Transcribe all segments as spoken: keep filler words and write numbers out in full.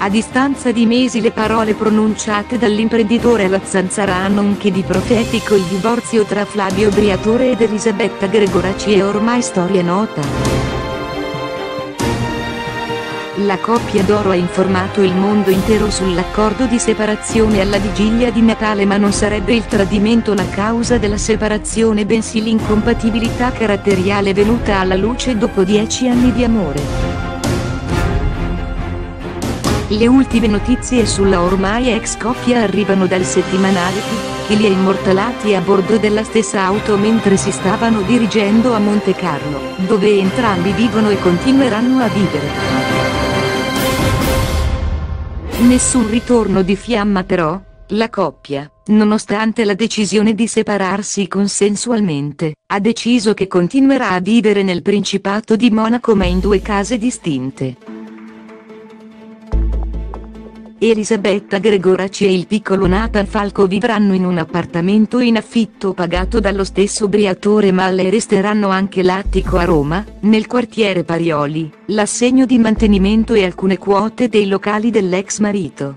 A distanza di mesi le parole pronunciate dall'imprenditore alla zanzara hanno un che di profetico. Il divorzio tra Flavio Briatore ed Elisabetta Gregoraci è ormai storia nota. La coppia d'oro ha informato il mondo intero sull'accordo di separazione alla vigilia di Natale, ma non sarebbe il tradimento la causa della separazione, bensì l'incompatibilità caratteriale venuta alla luce dopo dieci anni di amore. Le ultime notizie sulla ormai ex coppia arrivano dal settimanale che li ha immortalati a bordo della stessa auto mentre si stavano dirigendo a Monte Carlo, dove entrambi vivono e continueranno a vivere. Nessun ritorno di fiamma però, la coppia, nonostante la decisione di separarsi consensualmente, ha deciso che continuerà a vivere nel Principato di Monaco ma in due case distinte. Elisabetta Gregoraci e il piccolo Nathan Falco vivranno in un appartamento in affitto pagato dallo stesso Briatore, ma le resteranno anche l'attico a Roma, nel quartiere Parioli, l'assegno di mantenimento e alcune quote dei locali dell'ex marito.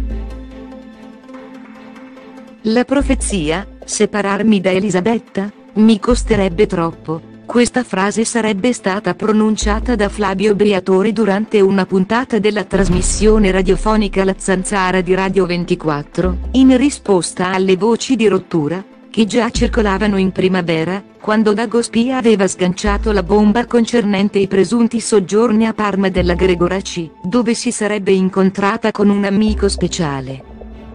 La profezia: separarmi da Elisabetta? Mi costerebbe troppo. Questa frase sarebbe stata pronunciata da Flavio Briatore durante una puntata della trasmissione radiofonica La Zanzara di Radio ventiquattro, in risposta alle voci di rottura che già circolavano in primavera, quando Dago Spia aveva sganciato la bomba concernente i presunti soggiorni a Parma della Gregoraci, dove si sarebbe incontrata con un amico speciale.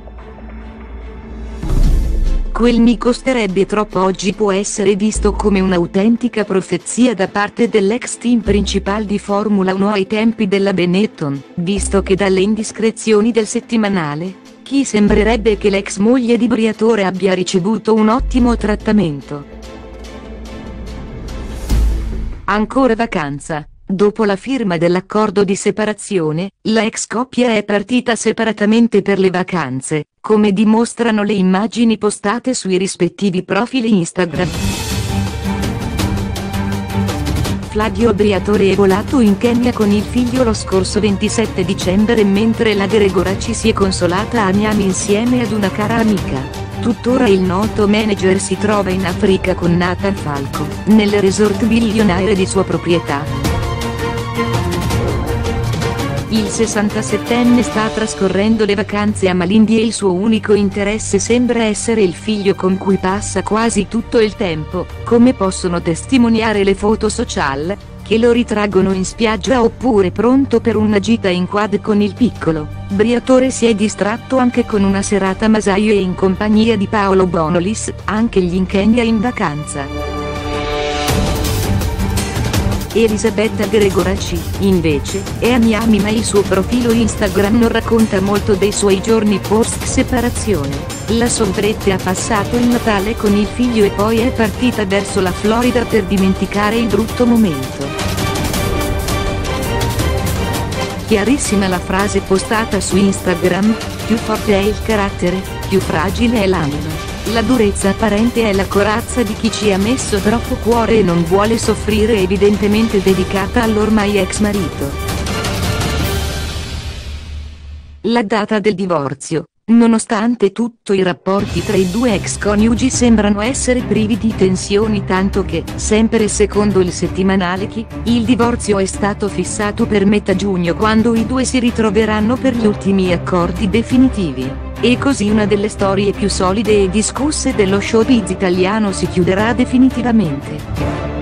Quel mi costerebbe troppo oggi può essere visto come un'autentica profezia da parte dell'ex team principal di Formula uno ai tempi della Benetton, visto che dalle indiscrezioni del settimanale, chi sembrerebbe che l'ex moglie di Briatore abbia ricevuto un ottimo trattamento. Ancora vacanza. Dopo la firma dell'accordo di separazione, la ex coppia è partita separatamente per le vacanze, come dimostrano le immagini postate sui rispettivi profili Instagram. Flavio Briatore è volato in Kenya con il figlio lo scorso ventisette dicembre, mentre la Gregoraci si è consolata a Miami insieme ad una cara amica. Tuttora il noto manager si trova in Africa con Nathan Falco, nel resort billionaire di sua proprietà. Il sessantasettenne sta trascorrendo le vacanze a Malindi e il suo unico interesse sembra essere il figlio con cui passa quasi tutto il tempo, come possono testimoniare le foto social, che lo ritraggono in spiaggia oppure pronto per una gita in quad con il piccolo. Briatore si è distratto anche con una serata a Masaio e in compagnia di Paolo Bonolis, anche gli in Kenya in vacanza. Elisabetta Gregoraci, invece, è a Miami ma il suo profilo Instagram non racconta molto dei suoi giorni post separazione. La sombretta ha passato il Natale con il figlio e poi è partita verso la Florida per dimenticare il brutto momento. Chiarissima la frase postata su Instagram: più forte è il carattere, più fragile è l'anima. La durezza apparente è la corazza di chi ci ha messo troppo cuore e non vuole soffrire, evidentemente dedicata all'ormai ex marito. La data del divorzio. Nonostante tutto i rapporti tra i due ex coniugi sembrano essere privi di tensioni, tanto che, sempre secondo il settimanale Chi, il divorzio è stato fissato per metà giugno, quando i due si ritroveranno per gli ultimi accordi definitivi. E così una delle storie più solide e discusse dello showbiz italiano si chiuderà definitivamente.